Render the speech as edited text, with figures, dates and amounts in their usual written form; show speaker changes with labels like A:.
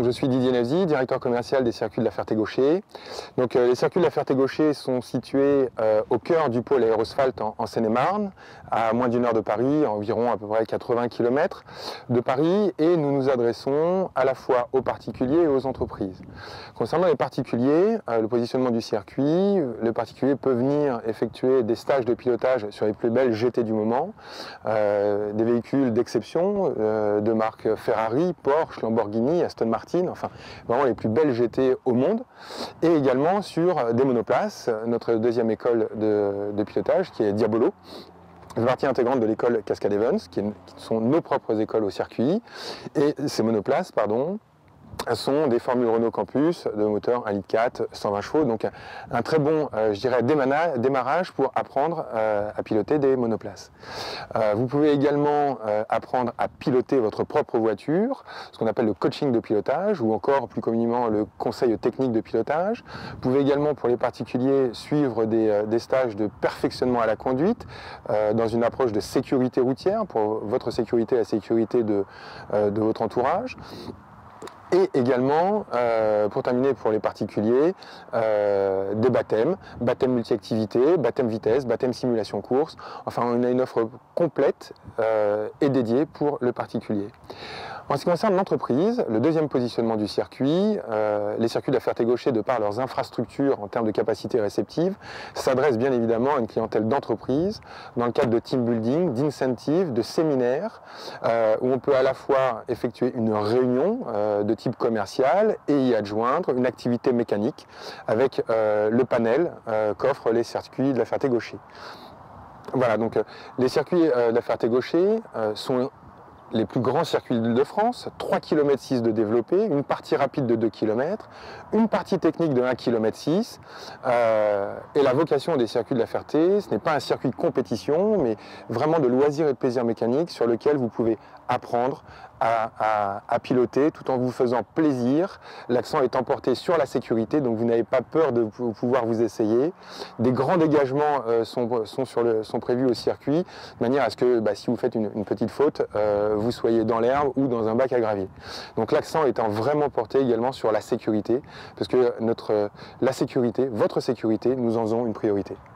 A: donc je suis Didier Navzy, directeur commercial des circuits de la Ferté-Gaucher. Donc les circuits de la Ferté-Gaucher sont situés au cœur du pôle Aérosphalte en Seine-et-Marne, à moins d'une heure de Paris, environ à peu près 80 km de Paris, et nous nous adressons à la fois aux particuliers et aux entreprises. Concernant les particuliers, le positionnement du circuit, le particulier peut venir effectuer des stages de pilotage sur les plus belles GT du moment, des véhicules d'exception de marque Ferrari, Porsche, Lamborghini, Aston Martin, enfin vraiment les plus belles GT au monde, et également sur des monoplaces, notre deuxième école de pilotage qui est Diabolo, partie intégrante de l'école Cascade Evans, qui sont nos propres écoles au circuit, et ces monoplaces, sont des formules Renault Campus de moteur 1,4 litre, 120 chevaux, donc un très bon, je dirais, démarrage pour apprendre à piloter des monoplaces. Vous pouvez également apprendre à piloter votre propre voiture, ce qu'on appelle le coaching de pilotage, ou encore plus communément le conseil technique de pilotage. Vous pouvez également, pour les particuliers, suivre des stages de perfectionnement à la conduite, dans une approche de sécurité routière, pour votre sécurité et la sécurité de votre entourage. Et également, pour terminer pour les particuliers, des baptêmes multi-activités, baptême vitesse, baptême simulation course. Enfin, on a une offre complète et dédiée pour le particulier. En ce qui concerne l'entreprise, le deuxième positionnement du circuit, les circuits de la Ferté-Gaucher, de par leurs infrastructures en termes de capacité réceptive, s'adressent bien évidemment à une clientèle d'entreprise dans le cadre de team building, d'incentives, de séminaires, où on peut à la fois effectuer une réunion de type commercial et y adjoindre une activité mécanique avec le panel qu'offrent les circuits de la Ferté-Gaucher. Voilà, donc les circuits de la Ferté-Gaucher sont les plus grands circuits d'Île-de-France, 3,6 km de développé, une partie rapide de 2 km, une partie technique de 1,6 km. Et la vocation des circuits de la Ferté, ce n'est pas un circuit de compétition, mais vraiment de loisirs et de plaisir mécanique sur lequel vous pouvez apprendre à piloter tout en vous faisant plaisir. L'accent étant porté sur la sécurité, donc vous n'avez pas peur de pouvoir vous essayer. Des grands dégagements sont prévus au circuit, de manière à ce que si vous faites une petite faute, vous soyez dans l'herbe ou dans un bac à gravier. Donc l'accent étant vraiment porté également sur la sécurité, parce que la sécurité, votre sécurité, nous en faisons une priorité.